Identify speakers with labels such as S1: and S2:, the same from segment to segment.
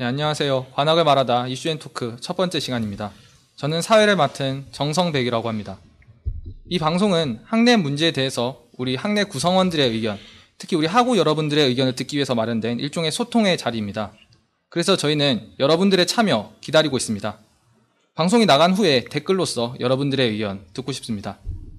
S1: 네, 안녕하세요. 관악을 말하다 이슈앤토크 첫 번째 시간입니다. 저는 사회를 맡은 정성백이라고 합니다. 이 방송은 학내 문제에 대해서 우리 학내 구성원들의 의견, 특히 우리 학우 여러분들의 의견을 듣기 위해서 마련된 일종의 소통의 자리입니다. 그래서 저희는 여러분들의 참여 기다리고 있습니다. 방송이 나간 후에 댓글로서 여러분들의 의견 듣고 싶습니다.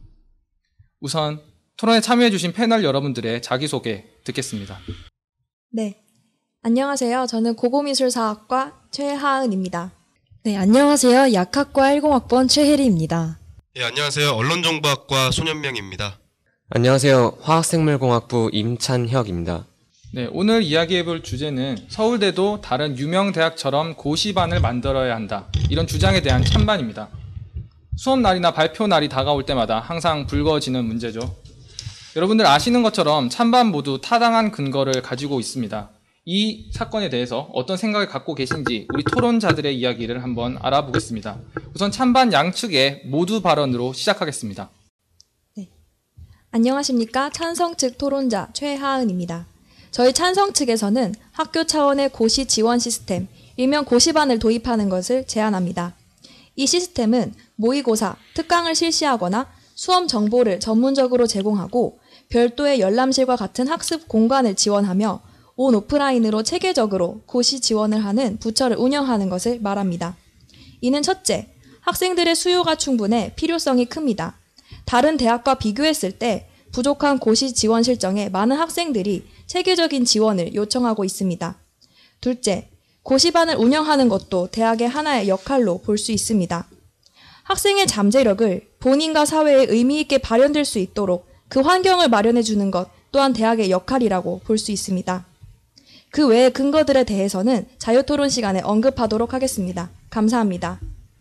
S1: 우선 토론에 참여해주신 패널 여러분들의 자기소개 듣겠습니다.
S2: 네. 안녕하세요. 저는 고고미술사학과 최하은입니다.
S3: 네, 안녕하세요. 약학과 10학번 최혜리입니다.
S4: 예, 안녕하세요. 언론정보학과 손현명입니다.
S5: 안녕하세요. 화학생물공학부 임찬혁입니다.
S1: 네, 오늘 이야기해볼 주제는 서울대도 다른 유명 대학처럼 고시반을 만들어야 한다. 이런 주장에 대한 찬반입니다. 수업 날이나 발표 날이 다가올 때마다 항상 불거지는 문제죠. 여러분들 아시는 것처럼 찬반 모두 타당한 근거를 가지고 있습니다. 이 사건에 대해서 어떤 생각을 갖고 계신지 우리 토론자들의 이야기를 한번 알아보겠습니다. 우선 찬반 양측의 모두 발언으로 시작하겠습니다.
S2: 네. 안녕하십니까. 찬성 측 토론자 최하은입니다. 저희 찬성 측에서는 학교 차원의 고시 지원 시스템, 일명 고시반을 도입하는 것을 제안합니다. 이 시스템은 모의고사, 특강을 실시하거나 수험 정보를 전문적으로 제공하고 별도의 열람실과 같은 학습 공간을 지원하며 온 오프라인으로 체계적으로 고시 지원을 하는 부처를 운영하는 것을 말합니다. 이는 첫째, 학생들의 수요가 충분해 필요성이 큽니다. 다른 대학과 비교했을 때 부족한 고시 지원 실정에 많은 학생들이 체계적인 지원을 요청하고 있습니다. 둘째, 고시반을 운영하는 것도 대학의 하나의 역할로 볼 수 있습니다. 학생의 잠재력을 본인과 사회에 의미 있게 발현될 수 있도록 그 환경을 마련해 주는 것 또한 대학의 역할이라고 볼 수 있습니다. 그 외의 근거들에 대해서는 자유토론 시간에 언급하도록 하겠습니다. 감사합니다.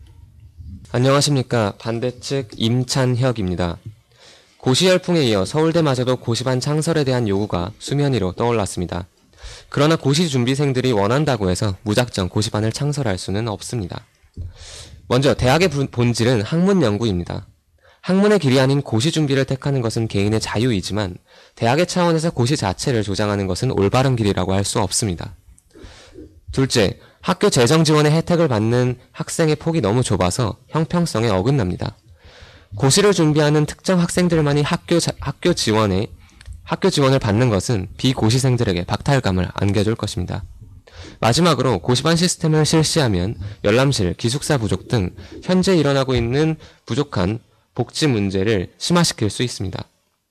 S5: 안녕하십니까. 반대측 임찬혁입니다. 고시 열풍에 이어 서울대마저도 고시반 창설에 대한 요구가 수면 위로 떠올랐습니다. 그러나 고시 준비생들이 원한다고 해서 무작정 고시반을 창설할 수는 없습니다. 먼저 대학의 본질은 학문 연구입니다. 학문의 길이 아닌 고시 준비를 택하는 것은 개인의 자유이지만 대학의 차원에서 고시 자체를 조장하는 것은 올바른 길이라고 할 수 없습니다. 둘째, 학교 재정 지원의 혜택을 받는 학생의 폭이 너무 좁아서 형평성에 어긋납니다. 고시를 준비하는 특정 학생들만이 학교 지원을 받는 것은 비고시생들에게 박탈감을 안겨줄 것입니다. 마지막으로 고시반 시스템을 실시하면 열람실, 기숙사 부족 등 현재 일어나고 있는 부족한 복지 문제를 심화시킬 수 있습니다.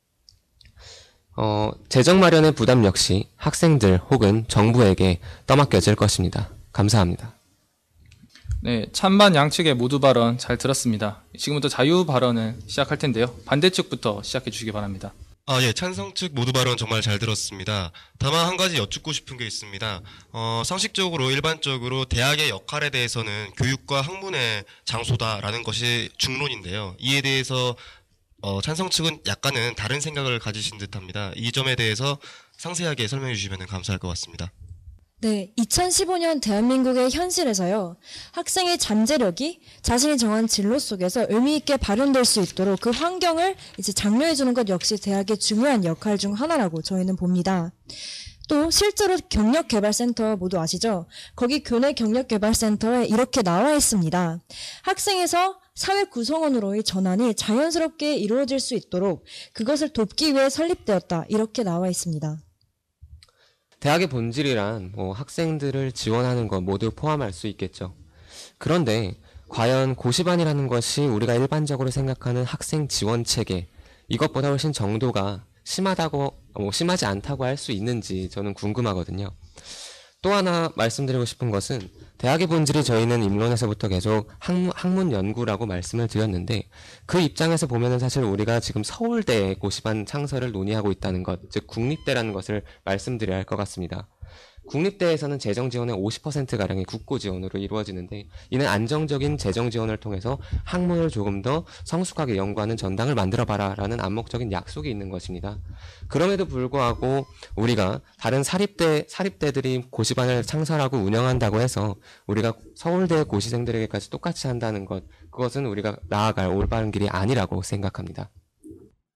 S5: 재정 마련의 부담 역시 학생들 혹은 정부에게 떠맡겨질 것입니다. 감사합니다.
S1: 네, 찬반 양측의 모두 발언 잘 들었습니다. 지금부터 자유 발언을 시작할 텐데요. 반대측부터 시작해 주시기 바랍니다.
S4: 예, 찬성 측 모두 발언 정말 잘 들었습니다. 다만 한 가지 여쭙고 싶은 게 있습니다. 상식적으로 일반적으로 대학의 역할에 대해서는 교육과 학문의 장소다라는 것이 중론인데요. 이에 대해서 찬성 측은 약간은 다른 생각을 가지신 듯합니다. 이 점에 대해서 상세하게 설명해 주시면 감사할 것 같습니다.
S3: 네, 2015년 대한민국의 현실에서요. 학생의 잠재력이 자신이 정한 진로 속에서 의미 있게 발현될 수 있도록 그 환경을 이제 장려해 주는 것 역시 대학의 중요한 역할 중 하나라고 저희는 봅니다. 또 실제로 경력개발센터 모두 아시죠? 거기 교내 경력개발센터에 이렇게 나와 있습니다. 학생에서 사회 구성원으로의 전환이 자연스럽게 이루어질 수 있도록 그것을 돕기 위해 설립되었다. 이렇게 나와 있습니다.
S5: 대학의 본질이란 학생들을 지원하는 것 모두 포함할 수 있겠죠. 그런데 과연 고시반이라는 것이 우리가 일반적으로 생각하는 학생 지원 체계, 이것보다 훨씬 정도가 심하지 않다고 할 수 있는지 저는 궁금하거든요. 또 하나 말씀드리고 싶은 것은 대학의 본질이 저희는 입론에서부터 계속 학문 연구라고 말씀을 드렸는데 그 입장에서 보면은 사실 우리가 지금 서울대의 고시반 창설을 논의하고 있다는 것, 즉 국립대라는 것을 말씀드려야 할 것 같습니다. 국립대에서는 재정 지원의 50%가량이 국고 지원으로 이루어지는데 이는 안정적인 재정 지원을 통해서 학문을 조금 더 성숙하게 연구하는 전당을 만들어봐라 라는 암묵적인 약속이 있는 것입니다. 그럼에도 불구하고 우리가 다른 사립대들이 고시반을 창설하고 운영한다고 해서 우리가 서울대 고시생들에게까지 똑같이 한다는 것, 그것은 우리가 나아갈 올바른 길이 아니라고 생각합니다.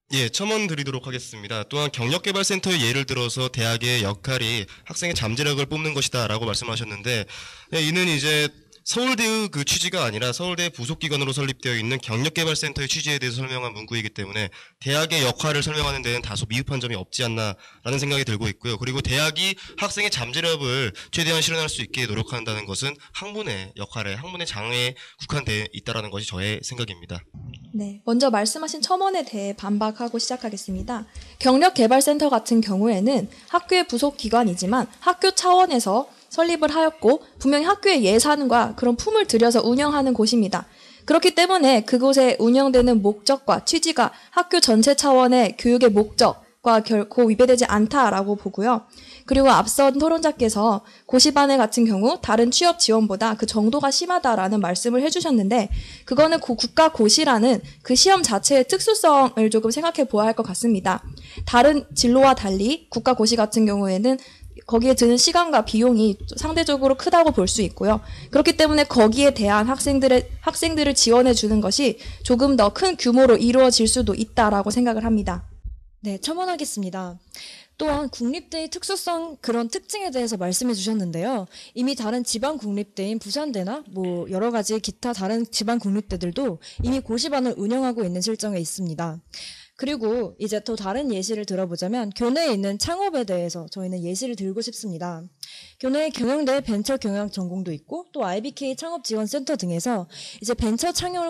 S4: 예, 첨언 드리도록 하겠습니다. 또한 경력개발센터의 예를 들어서 대학의 역할이 학생의 잠재력을 뽑는 것이다라고 말씀하셨는데, 예, 이는 이제 서울대의 그 취지가 아니라 서울대 부속기관으로 설립되어 있는 경력개발센터의 취지에 대해서 설명한 문구이기 때문에 대학의 역할을 설명하는 데는 다소 미흡한 점이 없지 않나라는 생각이 들고 있고요. 그리고 대학이 학생의 잠재력을 최대한 실현할 수 있게 노력한다는 것은 학문의 역할에, 학문의 장에 국한되어 있다는 것이 저의 생각입니다.
S2: 네, 먼저 말씀하신 첨언에 대해 반박하고 시작하겠습니다. 경력개발센터 같은 경우에는 학교의 부속 기관이지만 학교 차원에서 설립을 하였고 분명히 학교의 예산과 그런 품을 들여서 운영하는 곳입니다. 그렇기 때문에 그곳에 운영되는 목적과 취지가 학교 전체 차원의 교육의 목적과 결코 위배되지 않다라고 보고요. 그리고 앞선 토론자께서 고시반회 같은 경우 다른 취업 지원보다 그 정도가 심하다라는 말씀을 해주셨는데 그거는 국가 고시라는 그 시험 자체의 특수성을 조금 생각해 보아야 할 것 같습니다. 다른 진로와 달리 국가 고시 같은 경우에는 거기에 드는 시간과 비용이 상대적으로 크다고 볼 수 있고요. 그렇기 때문에 거기에 대한 학생들을 지원해 주는 것이 조금 더 큰 규모로 이루어질 수도 있다라고 생각을 합니다.
S3: 네, 첨언하겠습니다. 또한 국립대의 특수성 그런 특징에 대해서 말씀해 주셨는데요. 이미 다른 지방 국립대인 부산대나 뭐 여러 가지 기타 다른 지방 국립대들도 이미 고시반을 운영하고 있는 실정에 있습니다. 그리고 이제 또 다른 예시를 들어보자면 교내에 있는 창업에 대해서 저희는 예시를 들고 싶습니다. 교내에 경영대 벤처 경영 전공도 있고 또 IBK 창업지원센터 등에서 이제 벤처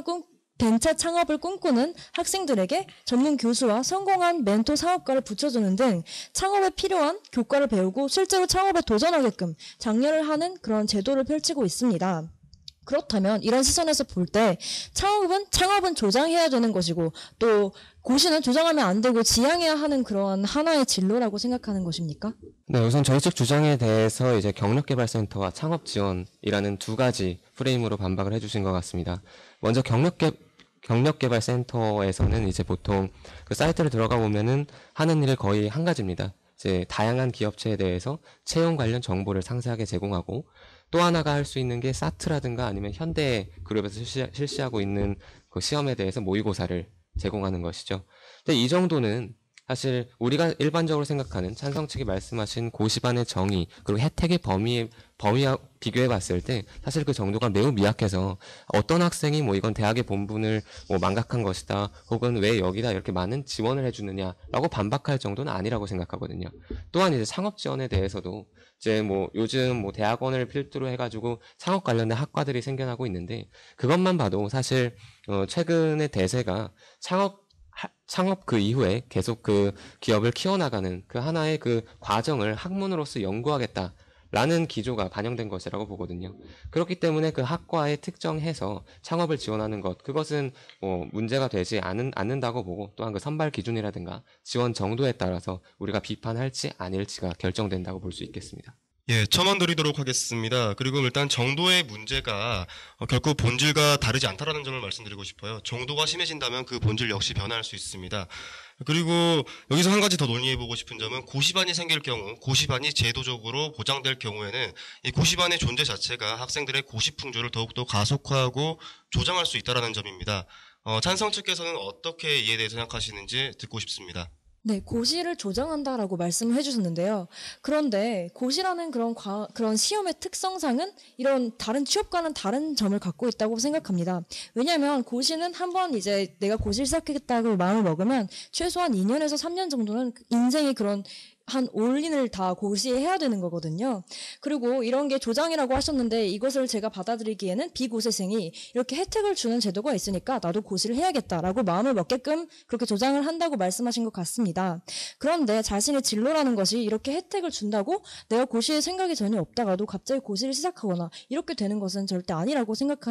S3: 창업을 꿈꾸는 학생들에게 전문 교수와 성공한 멘토 사업가를 붙여주는 등 창업에 필요한 교과를 배우고 실제로 창업에 도전하게끔 장려를 하는 그런 제도를 펼치고 있습니다. 그렇다면 이런 시선에서 볼 때 창업은 조장해야 되는 것이고 또 고시는 조장하면 안 되고 지향해야 하는 그런 하나의 진로라고 생각하는 것입니까?
S5: 네, 우선 저희 측 주장에 대해서 이제 경력개발센터와 창업지원이라는 두 가지 프레임으로 반박을 해주신 것 같습니다. 먼저 경력개발센터에서는 이제 보통 그 사이트를 들어가 보면은 하는 일이 거의 한 가지입니다. 이제 다양한 기업체에 대해서 채용 관련 정보를 상세하게 제공하고 또 하나가 할 수 있는 게 사트라든가 아니면 현대그룹에서 실시하고 있는 그 시험에 대해서 모의고사를 제공하는 것이죠. 근데 이 정도는 사실 우리가 일반적으로 생각하는 찬성 측이 말씀하신 고시반의 정의 그리고 혜택의 범위와 비교해 봤을 때 사실 그 정도가 매우 미약해서 어떤 학생이 뭐 이건 대학의 본분을 뭐 망각한 것이다 혹은 왜 여기다 이렇게 많은 지원을 해주느냐라고 반박할 정도는 아니라고 생각하거든요. 또한 이제 창업 지원에 대해서도 이제 뭐 요즘 뭐 대학원을 필두로 해가지고 창업 관련된 학과들이 생겨나고 있는데 그것만 봐도 사실 최근의 대세가 창업 그 이후에 계속 그 기업을 키워나가는 그 하나의 그 과정을 학문으로서 연구하겠다라는 기조가 반영된 것이라고 보거든요. 그렇기 때문에 그 학과에 특정해서 창업을 지원하는 것, 그것은 뭐 문제가 되지 않는다고 보고 또한 그 선발 기준이라든가 지원 정도에 따라서 우리가 비판할지 아닐지가 결정된다고 볼 수 있겠습니다.
S4: 예, 첨언 드리도록 하겠습니다. 그리고 일단 정도의 문제가 결코 본질과 다르지 않다라는 점을 말씀드리고 싶어요. 정도가 심해진다면 그 본질 역시 변화할 수 있습니다. 그리고 여기서 한 가지 더 논의해보고 싶은 점은 고시반이 생길 경우, 고시반이 제도적으로 보장될 경우에는 이 고시반의 존재 자체가 학생들의 고시 풍조를 더욱더 가속화하고 조장할 수 있다는 점입니다. 찬성 측께서는 어떻게 이에 대해 생각하시는지 듣고 싶습니다.
S3: 네, 고시를 조장한다라고 말씀을 해주셨는데요. 그런데 고시라는 그런 시험의 특성상은 이런 다른 취업과는 다른 점을 갖고 있다고 생각합니다. 왜냐하면 고시는 한번 이제 내가 고시를 시작하겠다고 마음을 먹으면 최소한 2년에서 3년 정도는 인생의 그런 한 올인을 다 고시해야 되는 거거든요. 그리고 이런 게 조장이라고 하셨는데 이것을 제가 받아들이기에는 비고시생이 이렇게 혜택을 주는 제도가 있으니까 나도 고시를 해야겠다라고 마음을 먹게끔 그렇게 조장을 한다고 말씀하신 것 같습니다. 그런데 자신의 진로라는 것이 이렇게 혜택을 준다고 내가 고시에 생각이 전혀 없다가도 갑자기 고시를 시작하거나 이렇게 되는 것은 절대 아니라고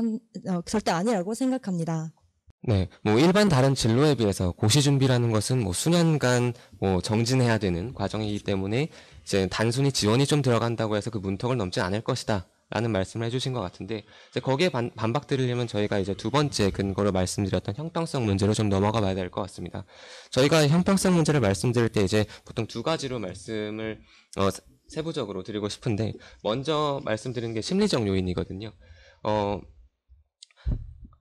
S3: 생각합니다.
S5: 네, 뭐 일반 다른 진로에 비해서 고시 준비라는 것은 뭐 수년간 뭐 정진해야 되는 과정이기 때문에 이제 단순히 지원이 좀 들어간다고 해서 그 문턱을 넘지 않을 것이다 라는 말씀을 해주신 것 같은데 이제 거기에 반박 드리려면 저희가 이제 두 번째 근거로 말씀드렸던 형평성 문제로 좀 넘어가 봐야 될 것 같습니다. 저희가 형평성 문제를 말씀드릴 때 이제 보통 두 가지로 말씀을 세부적으로 드리고 싶은데 먼저 말씀드리는 게 심리적 요인이거든요.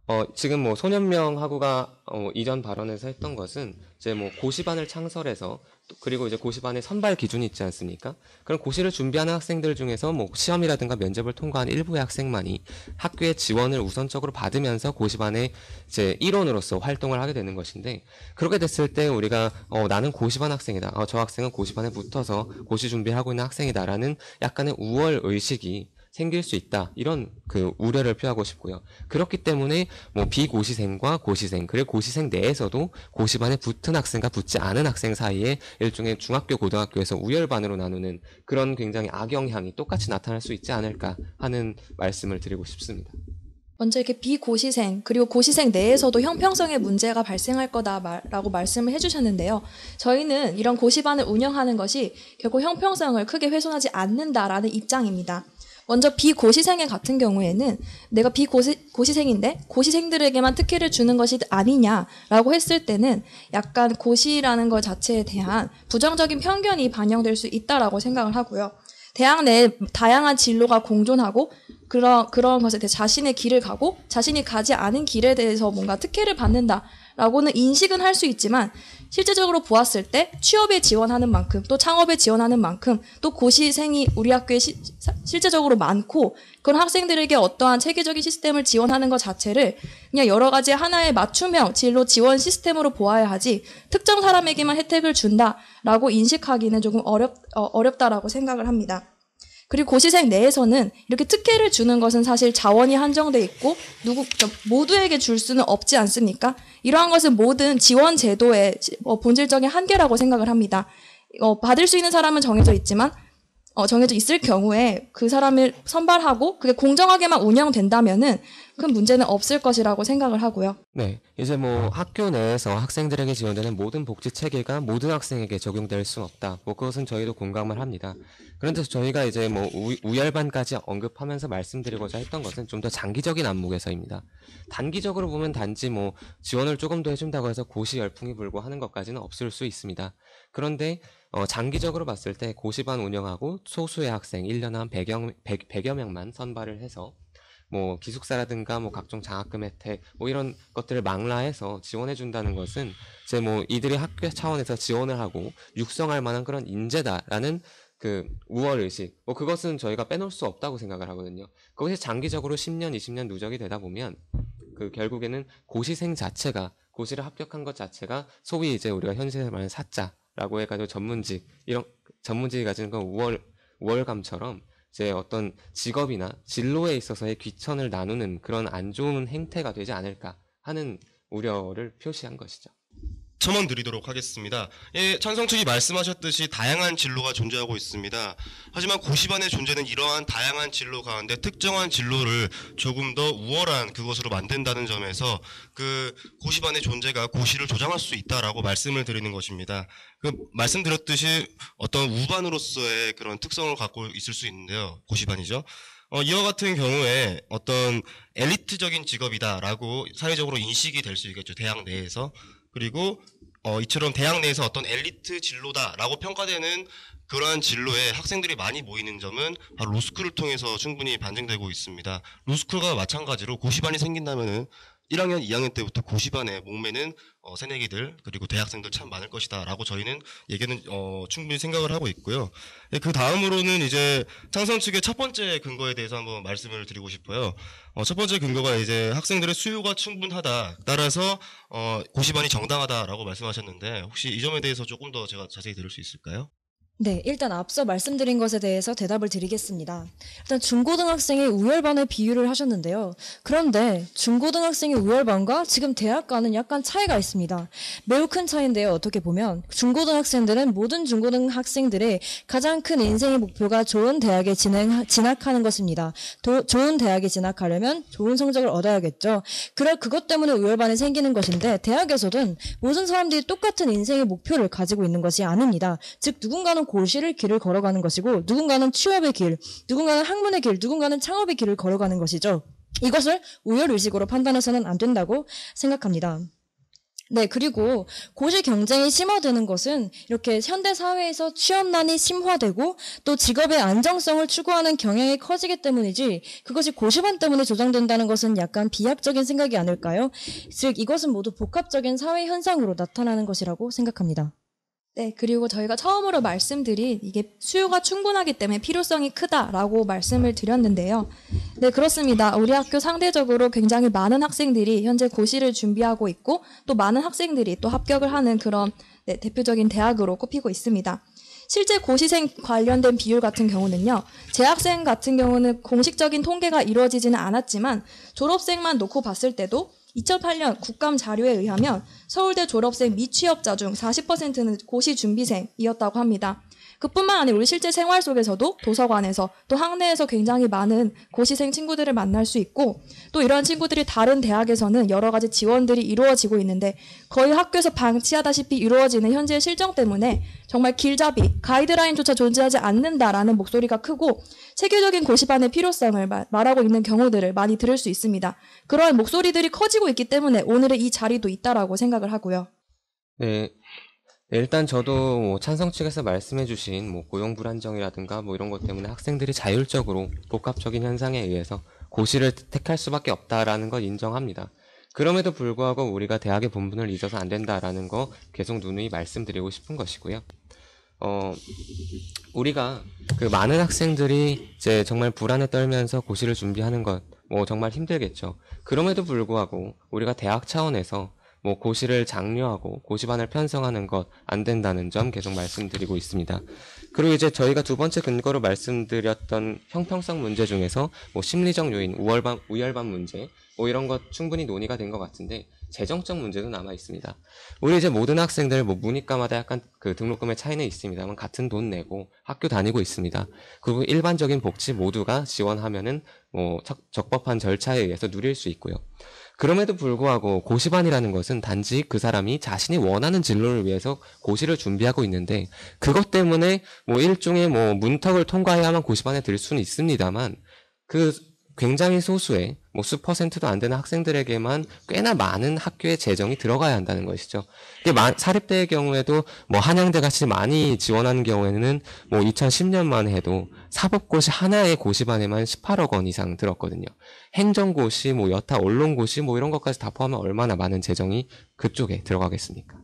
S5: 지금 뭐 소년명하고가 이전 발언에서 했던 것은 이제 뭐 고시반을 창설해서 그리고 이제 고시반의 선발 기준이 있지 않습니까? 그럼 고시를 준비하는 학생들 중에서 뭐 시험이라든가 면접을 통과한 일부의 학생만이 학교의 지원을 우선적으로 받으면서 고시반의 이제 일원으로서 활동을 하게 되는 것인데, 그렇게 됐을 때 우리가 나는 고시반 학생이다. 저 학생은 고시반에 붙어서 고시 준비하고 있는 학생이다라는 약간의 우월 의식이 생길 수 있다. 이런 그 우려를 표하고 싶고요. 그렇기 때문에 뭐 비고시생과 고시생, 그리고 고시생 내에서도 고시반에 붙은 학생과 붙지 않은 학생 사이에 일종의 중학교, 고등학교에서 우열반으로 나누는 그런 굉장히 악영향이 똑같이 나타날 수 있지 않을까 하는 말씀을 드리고 싶습니다.
S2: 먼저 이렇게 비고시생 그리고 고시생 내에서도 형평성의 문제가 발생할 거다라고 말씀을 해주셨는데요. 저희는 이런 고시반을 운영하는 것이 결국 형평성을 크게 훼손하지 않는다라는 입장입니다. 먼저 비고시생 같은 경우에는 내가 비고시생인데 고시생들에게만 특혜를 주는 것이 아니냐라고 했을 때는 약간 고시라는 것 자체에 대한 부정적인 편견이 반영될 수 있다라고 생각을 하고요. 대학 내에 다양한 진로가 공존하고 그런 것에 대해 자신의 길을 가고 자신이 가지 않은 길에 대해서 뭔가 특혜를 받는다라고는 인식은 할 수 있지만 실제적으로 보았을 때 취업에 지원하는 만큼 또 창업에 지원하는 만큼 또 고시생이 우리 학교에 실제적으로 많고 그런 학생들에게 어떠한 체계적인 시스템을 지원하는 것 자체를 그냥 여러 가지 하나의 맞춤형 진로 지원 시스템으로 보아야 하지 특정 사람에게만 혜택을 준다라고 인식하기는 조금 어렵다라고 생각을 합니다. 그리고 고시생 내에서는 이렇게 특혜를 주는 것은 사실 자원이 한정돼 있고 모두에게 줄 수는 없지 않습니까? 이러한 것은 모든 지원 제도의 본질적인 한계라고 생각을 합니다. 받을 수 있는 사람은 정해져 있지만 정해져 있을 경우에 그 사람을 선발하고 그게 공정하게만 운영된다면은 큰 문제는 없을 것이라고 생각을 하고요.
S5: 네, 이제 뭐 학교 내에서 학생들에게 지원되는 모든 복지 체계가 모든 학생에게 적용될 수는 없다. 뭐 그것은 저희도 공감을 합니다. 그런데 저희가 이제 뭐 우열반까지 언급하면서 말씀드리고자 했던 것은 좀 더 장기적인 안목에서입니다. 단기적으로 보면 단지 뭐 지원을 조금 더 해준다고 해서 고시 열풍이 불고 하는 것까지는 없을 수 있습니다. 그런데 장기적으로 봤을 때 고시반 운영하고 소수의 학생 1년에 한 100여 명만 선발을 해서 뭐 기숙사라든가 뭐 각종 장학금 혜택 뭐 이런 것들을 망라해서 지원해 준다는 것은 이제 뭐 이들이 학교 차원에서 지원을 하고 육성할 만한 그런 인재다라는 그 우월 의식, 뭐 그것은 저희가 빼놓을 수 없다고 생각을 하거든요. 그것이 장기적으로 10년, 20년 누적이 되다 보면 그 결국에는 고시생 자체가 고시를 합격한 것 자체가 소위 이제 우리가 현실에서 말하는 사자라고 해가지고 이런 전문직이 가지는 그 우월감처럼 이제 어떤 직업이나 진로에 있어서의 귀천을 나누는 그런 안 좋은 행태가 되지 않을까 하는 우려를 표시한 것이죠.
S4: 첨언 드리도록 하겠습니다. 예, 찬성 측이 말씀하셨듯이 다양한 진로가 존재하고 있습니다. 하지만 고시반의 존재는 이러한 다양한 진로 가운데 특정한 진로를 조금 더 우월한 그것으로 만든다는 점에서 그 고시반의 존재가 고시를 조장할 수 있다라고 말씀을 드리는 것입니다. 그 말씀드렸듯이 어떤 우반으로서의 그런 특성을 갖고 있을 수 있는데요. 고시반이죠. 이와 같은 경우에 어떤 엘리트적인 직업이다라고 사회적으로 인식이 될 수 있겠죠. 대학 내에서. 그리고 이처럼 대학 내에서 어떤 엘리트 진로다라고 평가되는 그러한 진로에 학생들이 많이 모이는 점은 바로 로스쿨을 통해서 충분히 반증되고 있습니다. 로스쿨과 마찬가지로 고시반이 생긴다면은 1학년, 2학년 때부터 고시반에 목매는 새내기들 그리고 대학생들 참 많을 것이다 라고 저희는 얘기는 충분히 생각을 하고 있고요. 그 다음으로는 이제 창성 측의 첫 번째 근거에 대해서 한번 말씀을 드리고 싶어요. 첫 번째 근거가 이제 학생들의 수요가 충분하다, 따라서 고시반이 정당하다라고 말씀하셨는데 혹시 이 점에 대해서 조금 더 제가 자세히 들을 수 있을까요?
S3: 네, 일단 앞서 말씀드린 것에 대해서 대답을 드리겠습니다. 일단 중고등학생의 우열반을 비유를 하셨는데요. 그런데 중고등학생의 우열반과 지금 대학과는 약간 차이가 있습니다. 매우 큰 차이인데요. 어떻게 보면 중고등학생들은 모든 중고등학생들의 가장 큰 인생의 목표가 좋은 대학에 진학하는 것입니다. 좋은 대학에 진학하려면 좋은 성적을 얻어야겠죠. 그것 때문에 우열반이 생기는 것인데 대학에서는 모든 사람들이 똑같은 인생의 목표를 가지고 있는 것이 아닙니다. 즉 누군가는 고시를 길을 걸어가는 것이고 누군가는 취업의 길, 누군가는 학문의 길, 누군가는 창업의 길을 걸어가는 것이죠. 이것을 우열의식으로 판단해서는 안 된다고 생각합니다. 네, 그리고 고시 경쟁이 심화되는 것은 이렇게 현대 사회에서 취업난이 심화되고 또 직업의 안정성을 추구하는 경향이 커지기 때문이지 그것이 고시반 때문에 조장된다는 것은 약간 비약적인 생각이 아닐까요? 즉, 이것은 모두 복합적인 사회 현상으로 나타나는 것이라고 생각합니다.
S2: 네, 그리고 저희가 처음으로 말씀드린 이게 수요가 충분하기 때문에 필요성이 크다라고 말씀을 드렸는데요. 네, 그렇습니다. 우리 학교 상대적으로 굉장히 많은 학생들이 현재 고시를 준비하고 있고 또 많은 학생들이 또 합격을 하는 그런 대표적인 대학으로 꼽히고 있습니다. 실제 고시생 관련된 비율 같은 경우는요. 재학생 같은 경우는 공식적인 통계가 이루어지지는 않았지만 졸업생만 놓고 봤을 때도 2008년 국감 자료에 의하면 서울대 졸업생 미취업자 중 40%는 고시 준비생이었다고 합니다. 그뿐만 아니라 우리 실제 생활 속에서도 도서관에서 또 학내에서 굉장히 많은 고시생 친구들을 만날 수 있고 또 이러한 친구들이 다른 대학에서는 여러 가지 지원들이 이루어지고 있는데 거의 학교에서 방치하다시피 이루어지는 현재의 실정 때문에 정말 길잡이, 가이드라인조차 존재하지 않는다라는 목소리가 크고 체계적인 고시반의 필요성을 말하고 있는 경우들을 많이 들을 수 있습니다. 그러한 목소리들이 커지고 있기 때문에 오늘의 이 자리도 있다라고 생각을 하고요.
S5: 네. 일단 저도 찬성 측에서 말씀해주신 고용 불안정이라든가 이런 것 때문에 학생들이 자율적으로 복합적인 현상에 의해서 고시를 택할 수밖에 없다라는 걸 인정합니다. 그럼에도 불구하고 우리가 대학의 본분을 잊어서 안 된다라는 거 계속 누누이 말씀드리고 싶은 것이고요. 우리가 그 많은 학생들이 이제 정말 불안에 떨면서 고시를 준비하는 것 정말 힘들겠죠. 그럼에도 불구하고 우리가 대학 차원에서 고시를 장려하고 고시반을 편성하는 것 안 된다는 점 계속 말씀드리고 있습니다. 그리고 이제 저희가 두 번째 근거로 말씀드렸던 형평성 문제 중에서 심리적 요인, 우열반 문제 이런 것 충분히 논의가 된 것 같은데 재정적 문제도 남아 있습니다. 우리 이제 모든 학생들 문이과마다 약간 그 등록금의 차이는 있습니다만 같은 돈 내고 학교 다니고 있습니다. 그리고 일반적인 복지 모두가 지원하면은 적법한 절차에 의해서 누릴 수 있고요. 그럼에도 불구하고 고시반이라는 것은 단지 그 사람이 자신이 원하는 진로를 위해서 고시를 준비하고 있는데 그것 때문에 일종의 문턱을 통과해야만 고시반에 들 수는 있습니다만 그 굉장히 소수의 수 퍼센트도 안 되는 학생들에게만 꽤나 많은 학교의 재정이 들어가야 한다는 것이죠. 사립대의 경우에도 한양대 같이 많이 지원하는 경우에는 2010년만 해도 사법고시 하나의 고시반에만 18억 원 이상 들었거든요. 행정고시, 여타 언론고시 이런 것까지 다 포함하면 얼마나 많은 재정이 그쪽에 들어가겠습니까?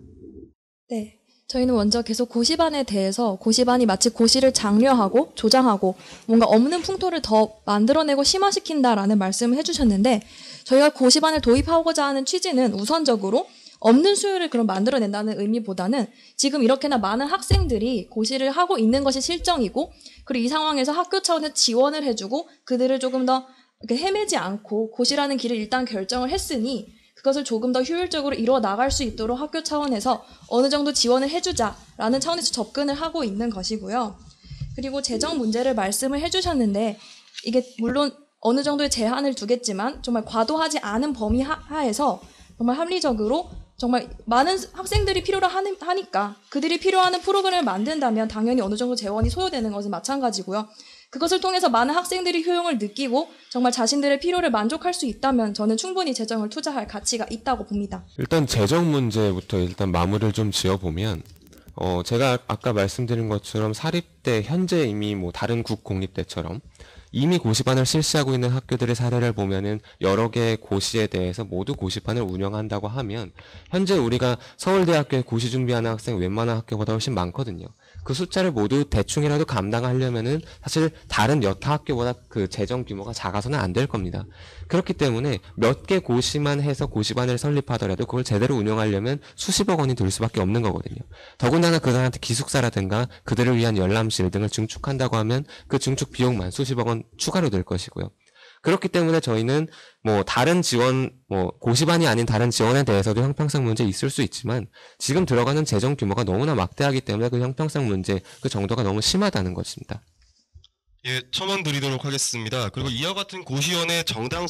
S2: 네. 저희는 먼저 계속 고시반에 대해서 고시반이 마치 고시를 장려하고 조장하고 뭔가 없는 풍토를 더 만들어내고 심화시킨다라는 말씀을 해주셨는데 저희가 고시반을 도입하고자 하는 취지는 우선적으로 없는 수요를 그럼 만들어낸다는 의미보다는 지금 이렇게나 많은 학생들이 고시를 하고 있는 것이 실정이고 그리고 이 상황에서 학교 차원에서 지원을 해주고 그들을 조금 더 이렇게 헤매지 않고 고시라는 길을 일단 결정을 했으니 그것을 조금 더 효율적으로 이루어 나갈 수 있도록 학교 차원에서 어느 정도 지원을 해주자라는 차원에서 접근을 하고 있는 것이고요. 그리고 재정 문제를 말씀을 해주셨는데 이게 물론 어느 정도의 제한을 두겠지만 정말 과도하지 않은 범위 하에서 정말 합리적으로 정말 많은 학생들이 필요로 하니까 그들이 필요하는 프로그램을 만든다면 당연히 어느 정도 재원이 소요되는 것은 마찬가지고요. 그것을 통해서 많은 학생들이 효용을 느끼고 정말 자신들의 필요를 만족할 수 있다면 저는 충분히 재정을 투자할 가치가 있다고 봅니다.
S6: 일단 재정 문제부터 일단 마무리를 좀 지어보면 제가 아까 말씀드린 것처럼 사립대 현재 이미 다른 국공립대처럼 이미 고시반을 실시하고 있는 학교들의 사례를 보면은 여러 개의 고시에 대해서 모두 고시반을 운영한다고 하면 현재 우리가 서울대학교에 고시 준비하는 학생 웬만한 학교보다 훨씬 많거든요. 그 숫자를 모두 대충이라도 감당하려면은 사실 다른 여타 학교보다 그 재정 규모가 작아서는 안 될 겁니다. 그렇기 때문에 몇 개 고시만 해서 고시반을 설립하더라도 그걸 제대로 운영하려면 수십억 원이 들 수밖에 없는 거거든요. 더군다나 그들한테 기숙사라든가 그들을 위한 열람실 등을 증축한다고 하면 그 증축 비용만 수십억 원 추가로 들 것이고요. 그렇기 때문에 저희는 다른 지원, 고시반이 아닌 다른 지원에 대해서도 형평성 문제 있을 수 있지만 지금 들어가는 재정 규모가 너무나 막대하기 때문에 그 형평성 문제, 그 정도가 너무 심하다는 것입니다.
S4: 예, 첨언 드리도록 하겠습니다. 그리고 이와 같은 고시원의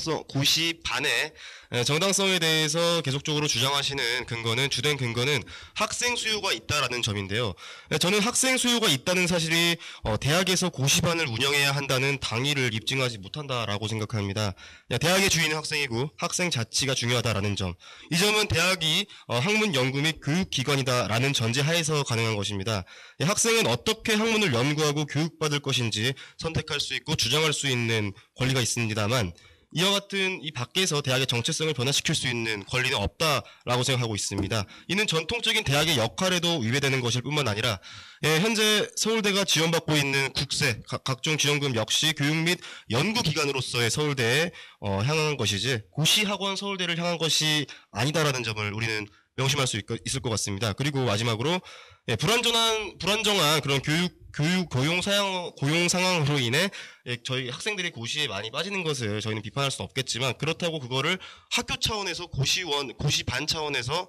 S4: 고시반의 정당성에 대해서 계속적으로 주장하시는 주된 근거는 학생 수요가 있다라는 점인데요. 저는 학생 수요가 있다는 사실이 대학에서 고시반을 운영해야 한다는 당위를 입증하지 못한다라고 생각합니다. 대학의 주인은 학생이고 학생 자치가 중요하다라는 점. 이 점은 대학이 학문 연구 및 교육기관이다라는 전제하에서 가능한 것입니다. 학생은 어떻게 학문을 연구하고 교육받을 것인지 선택할 수 있고 주장할 수 있는 권리가 있습니다만 이와 같은 이 밖에서 대학의 정체성을 변화시킬 수 있는 권리는 없다라고 생각하고 있습니다. 이는 전통적인 대학의 역할에도 위배되는 것일 뿐만 아니라 현재 서울대가 지원받고 있는 국세, 각종 지원금 역시 교육 및 연구기관으로서의 서울대에 향한 것이지 고시학원 서울대를 향한 것이 아니다라는 점을 우리는 명심할 수 있을 것 같습니다. 그리고 마지막으로 불안정한 그런 고용 상황으로 인해 저희 학생들이 고시에 많이 빠지는 것을 저희는 비판할 수는 없겠지만 그렇다고 그거를 학교 차원에서 고시반 차원에서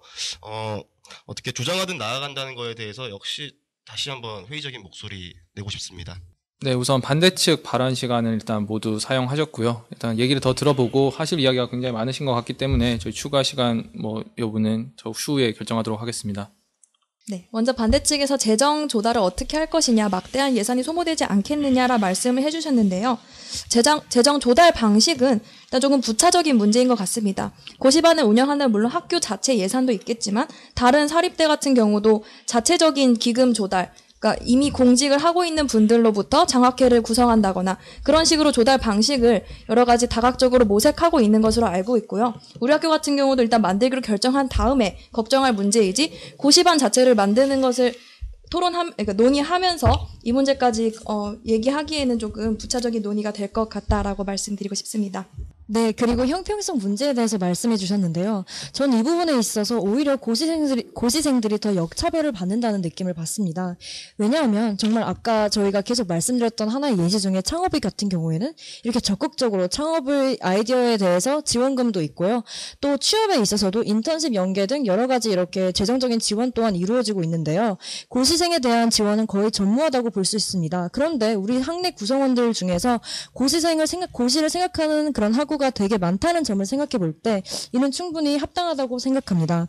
S4: 어떻게 조장하듯 나아간다는 거에 대해서 역시 다시 한번 회의적인 목소리 내고 싶습니다.
S1: 네, 우선 반대측 발언 시간을 일단 모두 사용하셨고요. 일단 얘기를 더 들어보고 하실 이야기가 굉장히 많으신 것 같기 때문에 저희 추가 시간 여부는 저 추후에 결정하도록 하겠습니다.
S2: 네, 먼저 반대측에서 재정 조달을 어떻게 할 것이냐, 막대한 예산이 소모되지 않겠느냐라 말씀을 해주셨는데요. 재정 조달 방식은 일단 조금 부차적인 문제인 것 같습니다. 고시반을 운영하는 물론 학교 자체 예산도 있겠지만 다른 사립대 같은 경우도 자체적인 기금 조달, 그러니까 이미 공직을 하고 있는 분들로부터 장학회를 구성한다거나 그런 식으로 조달 방식을 여러 가지 다각적으로 모색하고 있는 것으로 알고 있고요. 우리 학교 같은 경우도 일단 만들기로 결정한 다음에 걱정할 문제이지 고시반 자체를 만드는 것을 그러니까 논의하면서 이 문제까지 얘기하기에는 조금 부차적인 논의가 될 것 같다라고 말씀드리고 싶습니다.
S3: 네, 그리고 형평성 문제에 대해서 말씀해 주셨는데요. 전 이 부분에 있어서 오히려 고시생들이 더 역차별을 받는다는 느낌을 받습니다. 왜냐하면 정말 아까 저희가 계속 말씀드렸던 하나의 예시 중에 창업이 같은 경우에는 이렇게 적극적으로 창업의 아이디어에 대해서 지원금도 있고요. 또 취업에 있어서도 인턴십 연계 등 여러 가지 이렇게 재정적인 지원 또한 이루어지고 있는데요. 고시생에 대한 지원은 거의 전무하다고 볼 수 있습니다. 그런데 우리 학내 구성원들 중에서 고시를 생각하는 그런 학우가 되게 많다는 점을 생각해 볼 때 이는 충분히 합당하다고 생각합니다.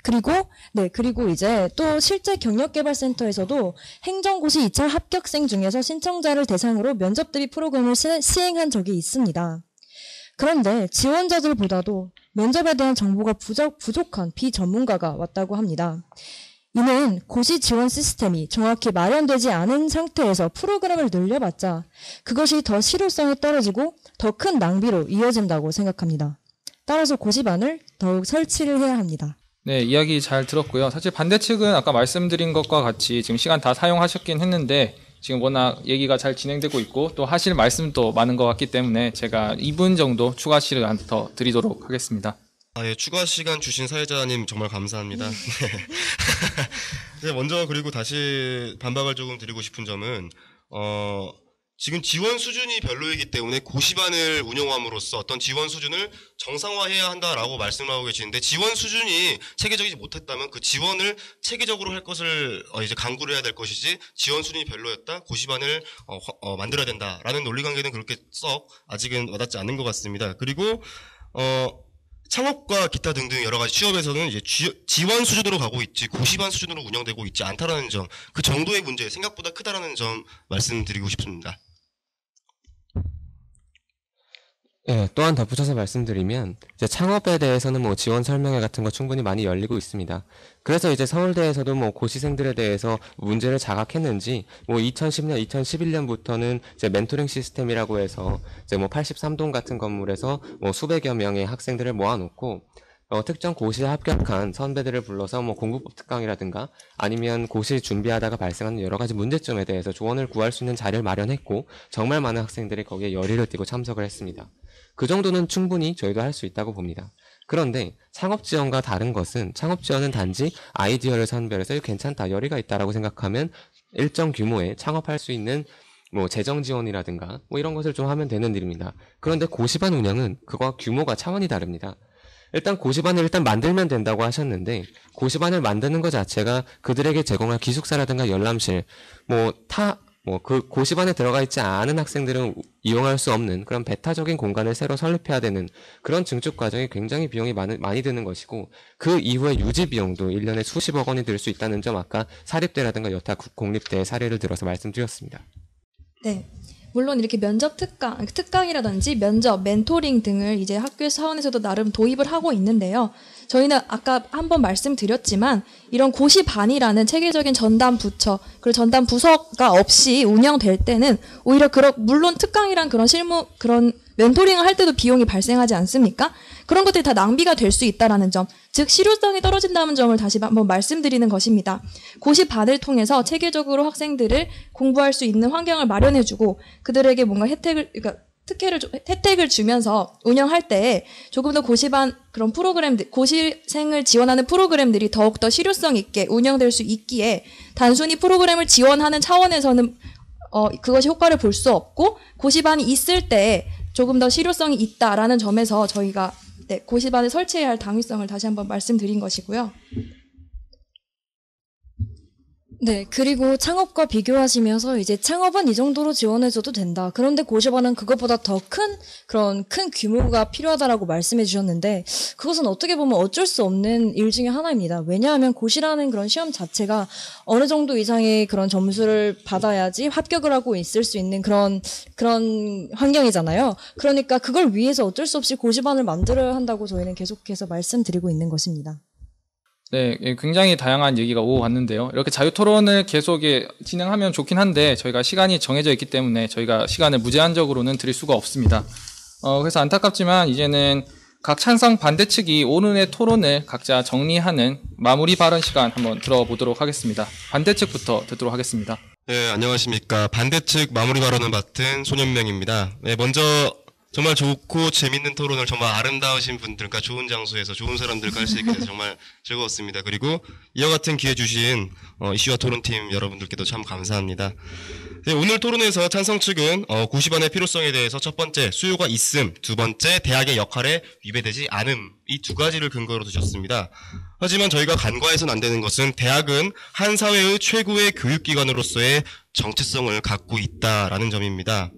S3: 그리고 이제 또 실제 경력개발센터에서도 행정고시 2차 합격생 중에서 신청자를 대상으로 면접 대비 프로그램을 시행한 적이 있습니다. 그런데 지원자들보다도 면접에 대한 정보가 부족한 비전문가가 왔다고 합니다. 이는 고시 지원 시스템이 정확히 마련되지 않은 상태에서 프로그램을 늘려봤자 그것이 더 실효성이 떨어지고 더 큰 낭비로 이어진다고 생각합니다. 따라서 고시반을 더욱 설치를 해야 합니다.
S1: 네, 이야기 잘 들었고요. 사실 반대측은 아까 말씀드린 것과 같이 지금 시간 다 사용하셨긴 했는데 지금 워낙 얘기가 잘 진행되고 있고 또 하실 말씀도 많은 것 같기 때문에 제가 2분 정도 추가 시간 더 드리도록 하겠습니다.
S4: 예, 추가 시간 주신 사회자님 정말 감사합니다. 네, 먼저 그리고 다시 반박을 조금 드리고 싶은 점은 지금 지원 수준이 별로이기 때문에 고시반을 운영함으로써 어떤 지원 수준을 정상화해야 한다라고 말씀하고 계시는데 지원 수준이 체계적이지 못했다면 그 지원을 체계적으로 할 것을 이제 강구를 해야 될 것이지 지원 수준이 별로였다 고시반을 만들어야 된다라는 논리관계는 그렇게 썩 아직은 와닿지 않는 것 같습니다. 그리고 창업과 기타 등등 여러 가지 취업에서는 이제 지원 수준으로 가고 있지 고시반 수준으로 운영되고 있지 않다라는 점, 그 정도의 문제 생각보다 크다라는 점 말씀드리고 싶습니다.
S5: 예, 또한 덧붙여서 말씀드리면 이제 창업에 대해서는 지원 설명회 같은 거 충분히 많이 열리고 있습니다. 그래서 이제 서울대에서도 고시생들에 대해서 문제를 자각했는지 2010년, 2011년부터는 이제 멘토링 시스템이라고 해서 이제 83동 같은 건물에서 수백여 명의 학생들을 모아놓고 특정 고시에 합격한 선배들을 불러서 공부법 특강이라든가 아니면 고시 준비하다가 발생하는 여러 가지 문제점에 대해서 조언을 구할 수 있는 자리를 마련했고 정말 많은 학생들이 거기에 열의를 띠고 참석을 했습니다. 그 정도는 충분히 저희도 할 수 있다고 봅니다. 그런데 창업지원과 다른 것은 창업지원은 단지 아이디어를 선별해서 이거 괜찮다, 열의가 있다라고 생각하면 일정 규모의 창업할 수 있는 재정 지원이라든가 이런 것을 좀 하면 되는 일입니다. 그런데 고시반 운영은 그와 규모가 차원이 다릅니다. 일단 고시반을 만들면 된다고 하셨는데 고시반을 만드는 것 자체가 그들에게 제공할 기숙사라든가 열람실 뭐 그 고시반에 들어가 있지 않은 학생들은 이용할 수 없는 그런 배타적인 공간을 새로 설립해야 되는 그런 증축 과정이 굉장히 비용이 많이 드는 것이고, 그 이후에 유지 비용도 1년에 수십억 원이 들 수 있다는 점 아까 사립대라든가 여타 공립대의 사례를 들어서 말씀드렸습니다.
S2: 네. 물론 이렇게 면접 특강이라든지 면접, 멘토링 등을 이제 학교 차원에서도 나름 도입을 하고 있는데요. 저희는 아까 한번 말씀드렸지만 이런 고시반이라는 체계적인 전담 부처 그리고 전담 부서가 없이 운영될 때는 오히려 물론 특강이란 그런 멘토링을 할 때도 비용이 발생하지 않습니까? 그런 것들이 다 낭비가 될 수 있다라는 점, 즉 실효성이 떨어진다는 점을 다시 한번 말씀드리는 것입니다. 고시반을 통해서 체계적으로 학생들을 공부할 수 있는 환경을 마련해주고 그들에게 뭔가 혜택을 주면서 운영할 때 조금 더 고시반 그런 프로그램들, 고시생을 지원하는 프로그램들이 더욱더 실효성 있게 운영될 수 있기에 단순히 프로그램을 지원하는 차원에서는 그것이 효과를 볼 수 없고 고시반이 있을 때 조금 더 실효성이 있다라는 점에서 저희가 고시반을 설치해야 할 당위성을 다시 한번 말씀드린 것이고요.
S3: 네, 그리고 창업과 비교하시면서 이제 창업은 이 정도로 지원해줘도 된다. 그런데 고시반은 그것보다 더 큰 규모가 필요하다라고 말씀해 주셨는데, 그것은 어떻게 보면 어쩔 수 없는 일 중에 하나입니다. 왜냐하면 고시라는 그런 시험 자체가 어느 정도 이상의 그런 점수를 받아야지 합격을 하고 있을 수 있는 그런 환경이잖아요. 그러니까 그걸 위해서 어쩔 수 없이 고시반을 만들어야 한다고 저희는 계속해서 말씀드리고 있는 것입니다.
S1: 네, 굉장히 다양한 얘기가 오고 갔는데요. 이렇게 자유 토론을 계속 진행하면 좋긴 한데 저희가 시간이 정해져 있기 때문에 저희가 시간을 무제한적으로는 드릴 수가 없습니다. 그래서 안타깝지만 이제는 각 찬성 반대 측이 오늘의 토론을 각자 정리하는 마무리 발언 시간 한번 들어보도록 하겠습니다. 반대 측부터 듣도록 하겠습니다.
S4: 네, 안녕하십니까. 반대 측 마무리 발언을 맡은 손현명입니다. 네, 먼저 정말 좋고 재밌는 토론을 정말 아름다우신 분들과 좋은 장소에서 좋은 사람들과 할 수 있게 돼서 정말 즐거웠습니다. 그리고 이와 같은 기회 주신 이슈와 토론팀 여러분들께도 참 감사합니다. 네, 오늘 토론에서 찬성 측은 고시반의 필요성에 대해서 첫 번째 수요가 있음, 두 번째 대학의 역할에 위배되지 않음, 이 두 가지를 근거로 두셨습니다. 하지만 저희가 간과해서는 안 되는 것은 대학은 한 사회의 최고의 교육기관으로서의 정체성을 갖고 있다라는 점입니다.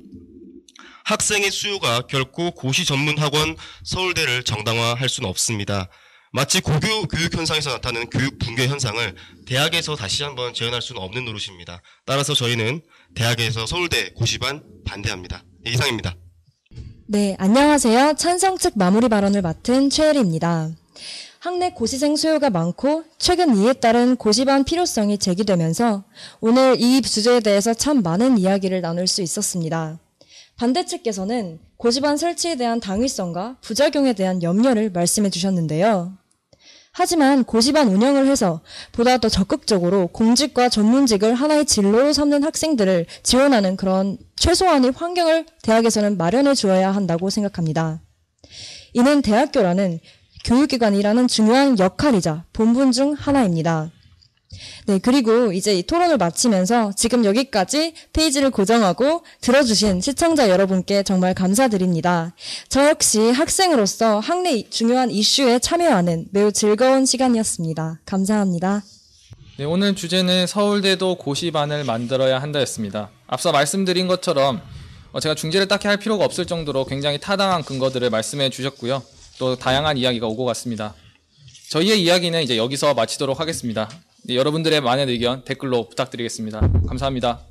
S4: 학생의 수요가 결코 고시 전문 학원 서울대를 정당화할 수는 없습니다. 마치 고교 교육 현상에서 나타나는 교육 붕괴 현상을 대학에서 다시 한번 재현할 수는 없는 노릇입니다. 따라서 저희는 대학에서 서울대 고시반 반대합니다. 네, 이상입니다.
S3: 네, 안녕하세요. 찬성 측 마무리 발언을 맡은 최혜리입니다. 학내 고시생 수요가 많고 최근 이에 따른 고시반 필요성이 제기되면서 오늘 이 주제에 대해서 참 많은 이야기를 나눌 수 있었습니다. 반대 측께서는 고시반 설치에 대한 당위성과 부작용에 대한 염려를 말씀해 주셨는데요. 하지만 고시반 운영을 해서 보다 더 적극적으로 공직과 전문직을 하나의 진로로 삼는 학생들을 지원하는 그런 최소한의 환경을 대학에서는 마련해 주어야 한다고 생각합니다. 이는 대학교라는 교육기관이라는 중요한 역할이자 본분 중 하나입니다. 네, 그리고 이제 이 토론을 마치면서 지금 여기까지 페이지를 고정하고 들어주신 시청자 여러분께 정말 감사드립니다. 저 역시 학생으로서 학내 중요한 이슈에 참여하는 매우 즐거운 시간이었습니다. 감사합니다.
S1: 네, 오늘 주제는 서울대도 고시반을 만들어야 한다였습니다. 앞서 말씀드린 것처럼 제가 중재를 딱히 할 필요가 없을 정도로 굉장히 타당한 근거들을 말씀해 주셨고요. 또 다양한 이야기가 오고 갔습니다. 저희의 이야기는 이제 여기서 마치도록 하겠습니다. 네, 여러분들의 많은 의견 댓글로 부탁드리겠습니다. 감사합니다.